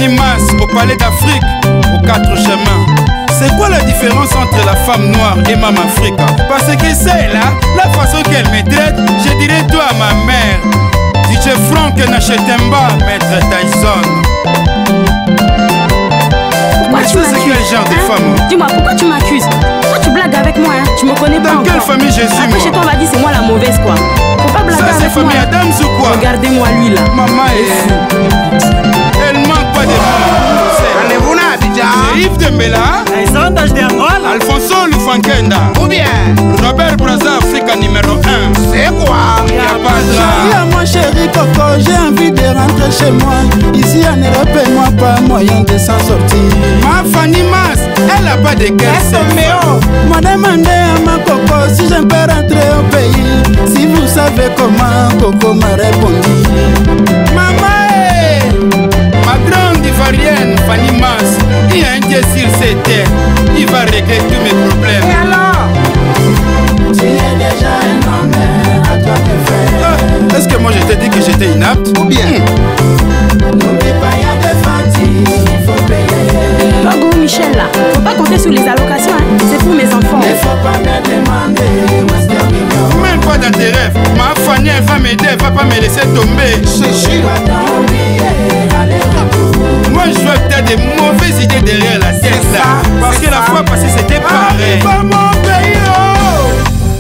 Fanny Mas au Palais d'Afrique, aux 4 chemins. C'est quoi la différence entre la femme noire et Mame Africa? Parce que celle-là, la façon qu'elle me traite, je dirais toi ma mère. DJ Franck Nachetemba, Maître Tyson. Pourquoi tu m'accuses? C'est quel genre de femme? Dis-moi, pourquoi tu m'accuses? Pourquoi tu blagues avec moi hein? Tu me connais pas encore. Dans quelle famille je suis? Après chez toi on va dire c'est moi la mauvaise quoi. Faut pas blaguer ça, avec moi. Ça c'est famille Adams ou quoi? Regardez-moi lui là. Maman elle manque pas de maman. Allez-vous là, Abidjan? C'est Yves Dembela, Alfonso Lufankenda, Ou bien Robert Brazza, Africa numéro 1. c'est quoi? Y'a pas de là. Mon chéri Coco, j'ai envie de rentrer chez moi. Ici en Europe, moi pas moyen de s'en sortir. Ma Fanny Mas, elle a pas de caisse. Moi demandé à ma Coco si je peux rentrer au pays. Si vous savez comment, Coco m'a répondu. Maman, ma grande ivoirienne Fanny Mas, il y a un Dieu sur cette terre, il va régler tous mes problèmes. Et alors? Tu es déjà un homme, à toi de faire. Est-ce que moi je t'ai dit que j'étais inapte? Ou bien N'oublie pas, y a des fantis, il faut payer. Mago Michel là, faut pas compter sur les allocations hein. C'est pour mes enfants. Il faut pas me demander où est-ce que mignon. Même pas dans tes rêves. Ma Fanny elle va m'aider, elle va pas me laisser tomber. Chéchi. Moi je vois peut-être des mauvaises idées derrière la tête là. Parce que la fois passée c'était pareil. Pas mon pays, oh!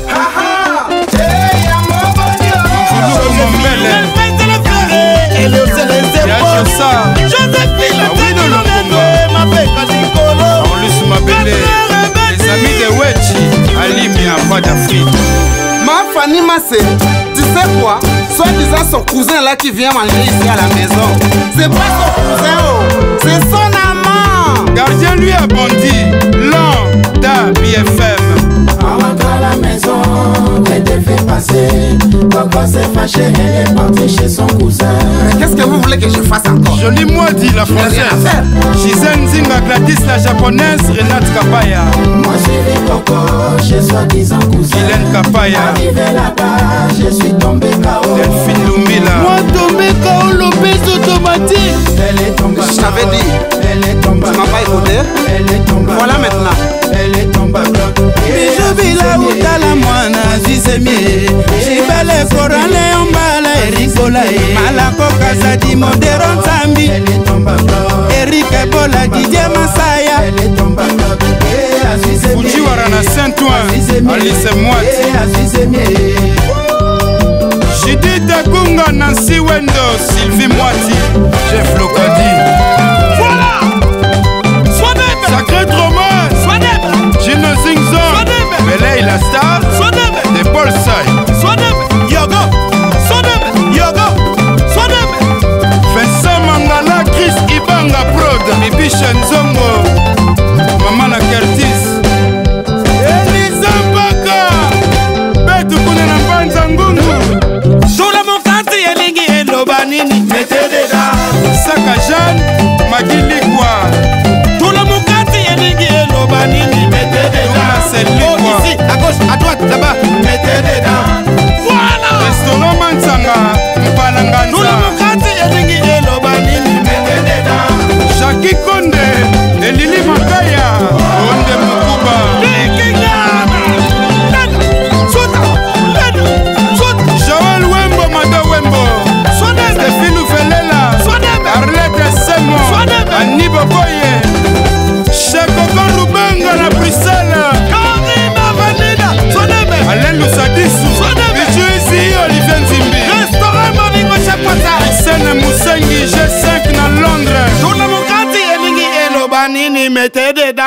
Les amis de Wechi, Alim et Abba d'Afrique. Ma Fanny Massé, tu sais quoi? Soit disant son cousin là qui vient manger ici à la maison. C'est pas son cousin, oh! C'est son amant! Gardien lui a bondi, l'an da BFM. En rentrant à la maison, elle devait passer. Coco s'est fâché, elle est partie chez son cousin. Qu'est-ce que vous voulez que je fasse encore? Joli moi dit la rien à française. faire. Gisèle Nzinga Gladys la japonaise, Renate Kapaya, Moi suivi Coco chez soi-disant cousin. Hélène Kapaya, Arrivé là-bas, je suis tombé KO. Delphine Lumila. Moi tombé KO, Lopez automatique. Elle est tombée. Je t'avais dit. Elle est tombée. Tu m'as pas écouté? Elle est tombée. Voilà maintenant. Elle est tombée. Je vis là où t'as la moine, Zizemie. J'ai balé Corale, on bala Ericola. Malako Kazadi, Modéron Zambi. Elle est tombée. Eric Ebola, Didier Masaya. Elle est tombée. Fujiwara na Saint-Ouen, Alice Mwati. Judith Akunga, Nancy Wendo, Sylvie Mwati, Jeff Lokadi. Voilà! Swadeb! Sacré Trauma, Swadeb! Gino Zingzon, Belay la star, Swadeb! de Paul Say. Swadeb! Yogo! Swadeb! Yogo! Swadeb! Vincent Mangala, Chris Ibanga Prod, Bibi Shenzongo, Maman la Curtis. Elisa Mbaka, Betu Kuna na Mbanza Ngungu. Shula mukati elingi eloba nini? Mettez dedans. Saka Jeanne, Magilikwa. Shula mukati elingi eloba nini? Mettez dedans. C'est lui Oh, quoi. ici, à gauche, à droite, là-bas. Mettez dedans. Voilà! Restaurant Mansanga, Shula Mpalanganza. mukati elingi eloba nini? Mettez dedans. Jackie Konde, Elili Makaya, Konde Mukuba. Joël Wembo, Mado Wembo. Stéphine Ouvelela. Arlette Semo. Annie Bokoye. Chekoko Rubenga na Bruxelles. Alain Lusadisu. Bijuizi Olivier Nzimbi. Sene Moussengi G5 na Londres. Mettez dedans.